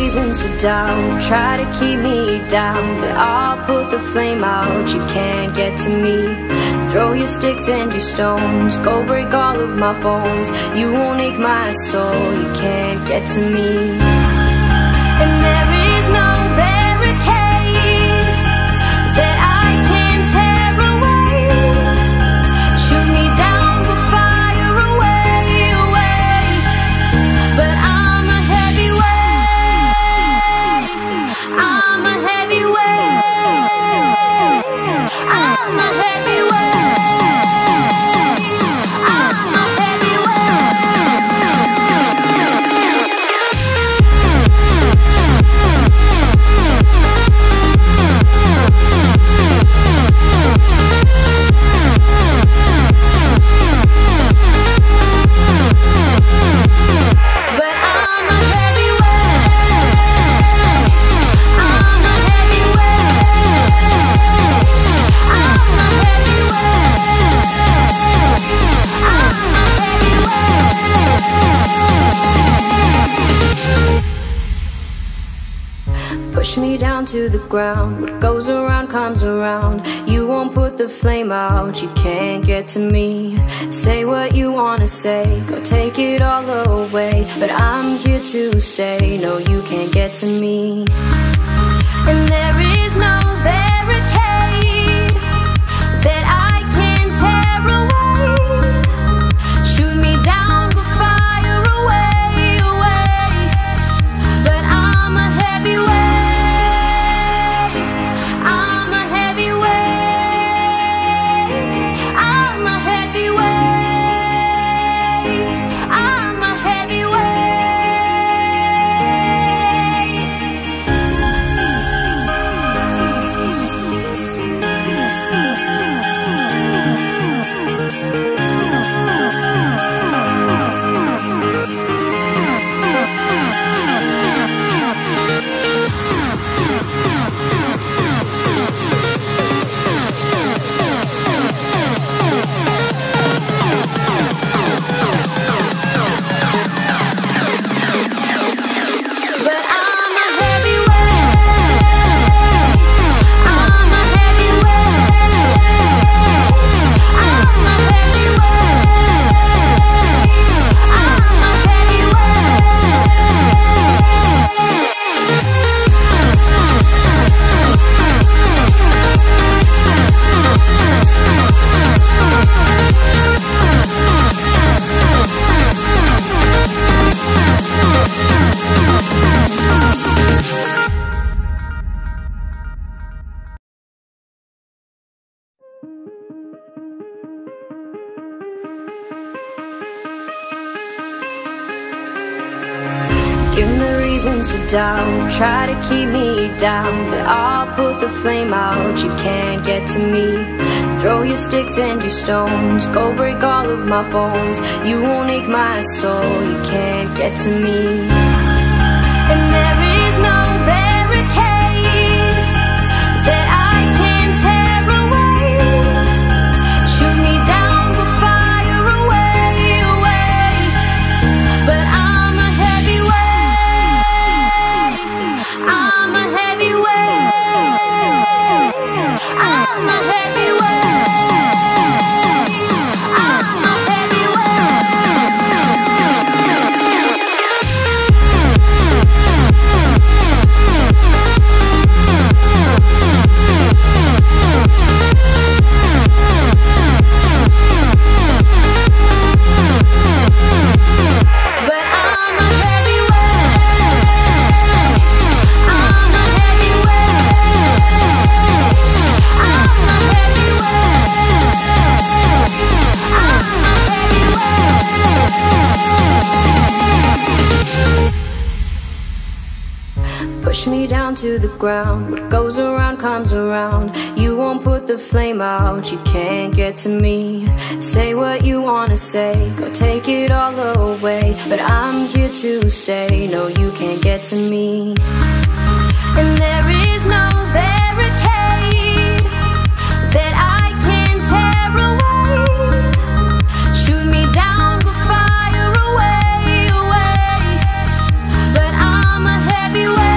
reasons to doubt, try to keep me down, but I'll put the flame out. You can't get to me. Throw your sticks and your stones, go break all of my bones. You won't ache my soul, you can't get to me. And there is no barricade that I can tear away. Shoot me down, go fire away, away. But I'm a heavyweight, I'm a heavyweight, I'm a heavyweight. Push me down to the ground. What goes around comes around. You won't put the flame out, you can't get to me. Say what you wanna say, go take it all away, but I'm here to stay. No, you can't get to me. And there is no barricade that I can tear away. Shoot me down, go fire away, away. But I'm a heavyweight, give me reasons to doubt, try to keep me down, but I'll put the flame out. You can't get to me. Throw your sticks and your stones, go break all of my bones. You won't ache my soul, you can't get to me. And there is no barricade that I can tear away. Shoot me down, go fire away, away. But I'm a heavyweight, I'm a heavyweight, I'm a heavyweight. Push me down to the ground. What goes around comes around. You won't put the flame out, you can't get to me. Say what you wanna say, go take it all away, but I'm here to stay. No, you can't get to me. And there is no barricade that I can tear away. Shoot me down, go fire away, away. But I'm a heavyweight,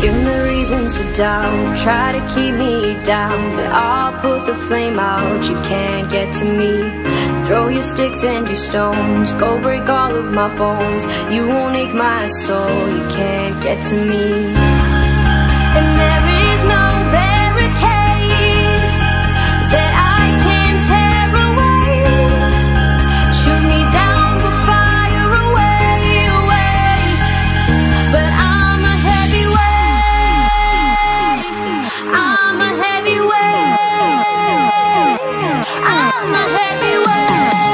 Give me reasons to doubt, try to keep me down, but I'll put the flame out, you can't get to me. Throw your sticks and your stones, go break all of my bones. You won't ache my soul, you can't get to me. And there is no barricade that I can tear away. Shoot me down, go fire away, away. But I'm a heavyweight, I'm a heavyweight, I'm a heavyweight.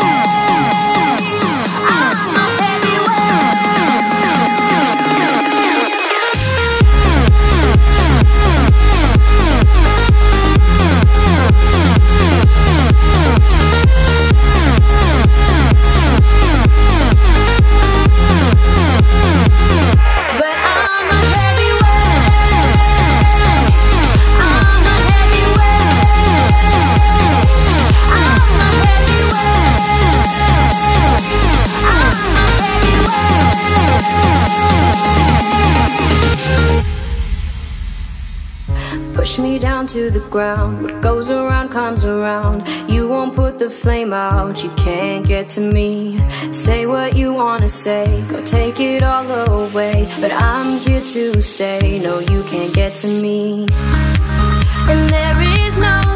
Push me down to the ground, what goes around comes around. You won't put the flame out, you can't get to me. Say what you wanna say, go take it all away, but I'm here to stay, no you can't get to me. And there is no